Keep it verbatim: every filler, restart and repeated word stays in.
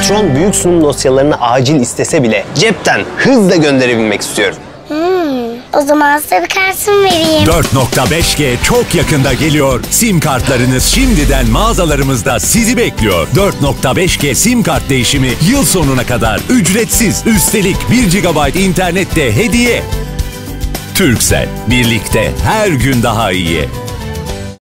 Patron büyük sunum dosyalarını acil istese bile cepten hızla gönderebilmek istiyorum. Hmm, o zaman size bir kartımı vereyim. dört nokta beş G çok yakında geliyor. Sim kartlarınız şimdiden mağazalarımızda sizi bekliyor. dört nokta beş G sim kart değişimi yıl sonuna kadar ücretsiz. Üstelik bir gigabayt internet de hediye. Turkcell, birlikte her gün daha iyi.